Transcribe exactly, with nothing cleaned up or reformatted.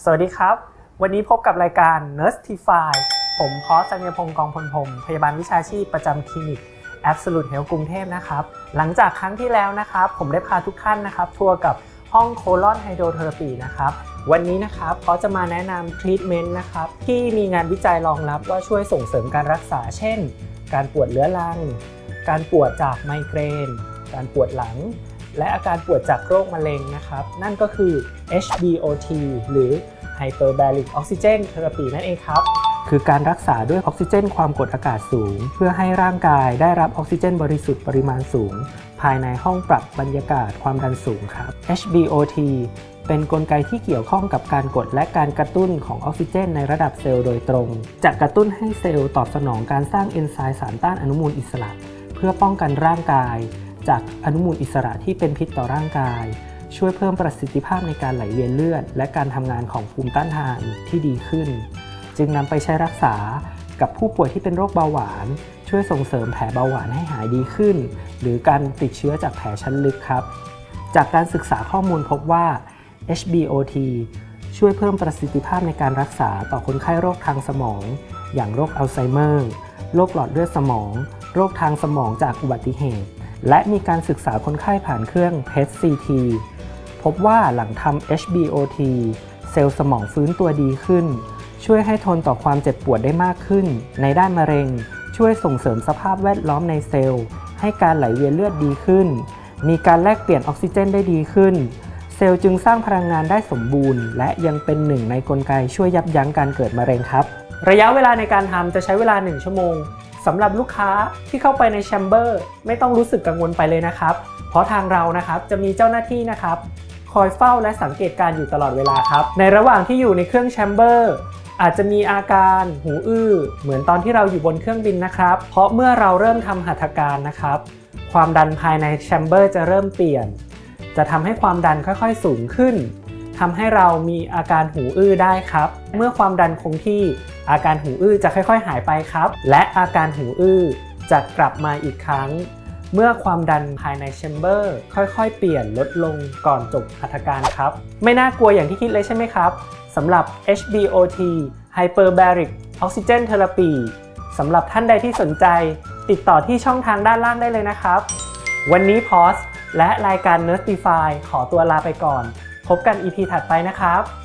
สวัสดีครับวันนี้พบกับรายการ Nurstify ผมพอสัญญพงศ์กองพลพรหมพยาบาลวิชาชีพประจำคลินิก Absolute Health กรุงเทพนะครับหลังจากครั้งที่แล้วนะครับผมได้พาทุกท่านนะครับทัวร์กับห้องโคลอนไฮโดรเทอราปีนะครับวันนี้นะครับเขาจะมาแนะนำทรีทเมนต์นะครับที่มีงานวิจัยรองรับว่าช่วยส่งเสริมการรักษาเช่นการปวดเรื้อรังการปวดจากไมเกรนการปวดหลังและอาการปวดจากโรคมะเร็งนะครับนั่นก็คือ เอช บี โอ ที หรือ Hyperbaric Oxygen Therapy นั่นเองครับคือการรักษาด้วยออกซิเจนความกดอากาศสูงเพื่อให้ร่างกายได้รับออกซิเจนบริสุทธิ์ปริมาณสูงภายในห้องปรับบรรยากาศความดันสูงครับ เอช บี โอ ที เป็นกลไกที่เกี่ยวข้องกับการกดและการกระตุ้นของออกซิเจนในระดับเซลล์โดยตรงจะกระตุ้นให้เซลล์ตอบสนองการสร้างเอนไซม์สารต้านอนุมูลอิสระเพื่อป้องกันร่างกายจากอนุมูลอิสระที่เป็นพิษต่อร่างกายช่วยเพิ่มประสิทธิภาพในการไหลเวียนเลือดและการทำงานของภูมิต้านทานที่ดีขึ้นจึงนำไปใช้รักษากับผู้ป่วยที่เป็นโรคเบาหวานช่วยส่งเสริมแผลเบาหวานให้หายดีขึ้นหรือการติดเชื้อจากแผลชั้นลึกครับจากการศึกษาข้อมูลพบว่า เอช บี โอ ที ช่วยเพิ่มประสิทธิภาพในการรักษาต่อคนไข้โรคทางสมองอย่างโรคอัลไซเมอร์โรคหลอดเลือดสมองโรคทางสมองจากอุบัติเหตุและมีการศึกษาคนไข้ผ่านเครื่อง เพท ซี ที พบว่าหลังทำ เอช บี โอ ที เซลล์สมองฟื้นตัวดีขึ้นช่วยให้ทนต่อความเจ็บปวดได้มากขึ้นในด้านมะเร็งช่วยส่งเสริมสภาพแวดล้อมในเซลล์ให้การไหลเวียนเลือดดีขึ้นมีการแลกเปลี่ยนออกซิเจนได้ดีขึ้นเซลล์จึงสร้างพลังงานได้สมบูรณ์และยังเป็นหนึ่งในกลไกช่วยยับยั้งการเกิดมะเร็งครับระยะเวลาในการทำจะใช้เวลาหนึ่งชั่วโมงสำหรับลูกค้าที่เข้าไปในแชมเบอร์ไม่ต้องรู้สึกกังวลไปเลยนะครับเพราะทางเรานะครับจะมีเจ้าหน้าที่นะครับคอยเฝ้าและสังเกตการอยู่ตลอดเวลาครับในระหว่างที่อยู่ในเครื่องแชมเบอร์อาจจะมีอาการหูอื้อเหมือนตอนที่เราอยู่บนเครื่องบินนะครับเพราะเมื่อเราเริ่มทำหัตถการนะครับความดันภายในแชมเบอร์จะเริ่มเปลี่ยนจะทำให้ความดันค่อยๆสูงขึ้นทำให้เรามีอาการหูอื้อได้ครับเมื่อความดันคงที่อาการหูอื้อจะค่อยๆหายไปครับและอาการหูอื้อจะกลับมาอีกครั้งเมื่อความดันภายในแชมเบอร์ค่อยๆเปลี่ยนลดลงก่อนจบหัตถการครับไม่น่ากลัวอย่างที่คิดเลยใช่ไหมครับสำหรับ เอช บี โอ ที Hyperbaric Oxygen Therapy สำหรับท่านใดที่สนใจติดต่อที่ช่องทางด้านล่างได้เลยนะครับวันนี้พอสและรายการ Nurstify ขอตัวลาไปก่อนพบกัน อี พี ถัดไปนะครับ